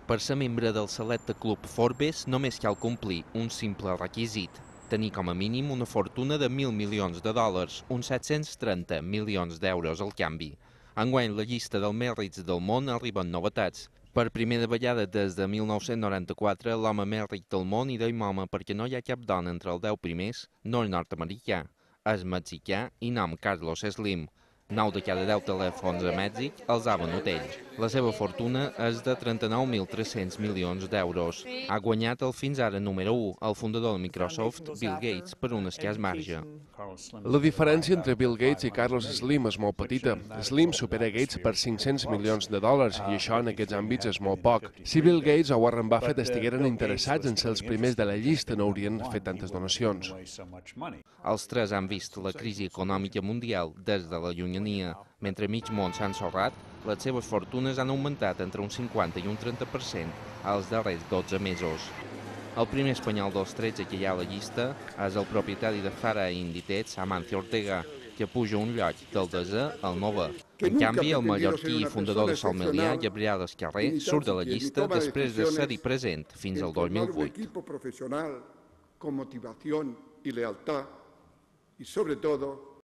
Per ser membre del selecte club Forbes només cal complir un simple requisit: tenir com a mínim una fortuna de 1.000 milions de dòlars, uns 730 milions d'euros al canvi. Enguany, la llista dels més rics del món arriba amb novetats. Per primera vegada des de 1994, l'home més ric del món, i dèiem home perquè no hi ha cap dona entre els 10 primers, no és nord-americà, és mexicà i nom Carlos Slim. 9 de cada 10 telèfons a Mèxic els ha venut ell. La seva fortuna és de 39.300 milions d'euros. Ha guanyat el fins ara número 1, el fundador de Microsoft, Bill Gates, per un escàs marge. La diferència entre Bill Gates i Carlos Slim és molt petita. Slim supera Gates per 500 milions de dòlars i això en aquests àmbits és molt poc. Si Bill Gates o Warren Buffett estigueren interessats en ser els primers de la llista no haurien fet tantes donacions. Els tres han vist la crisi econòmica mundial des de la llunyania. Mentre mig món s'ha ensorrat, les seves fortunes han augmentat entre un 50 i un 30% als darrers 12 mesos. El primer espanyol dels 13 que hi ha a la llista és el propietari de Fara Inditex, Amancio Ortega, que puja un lloc del 10è al 9è. En canvi, el mallorquí i fundador de Sol Melià, Gabriel Escarré, surt de la llista després de ser-hi present fins al 2008. Con motivación y lealtad y sobre todo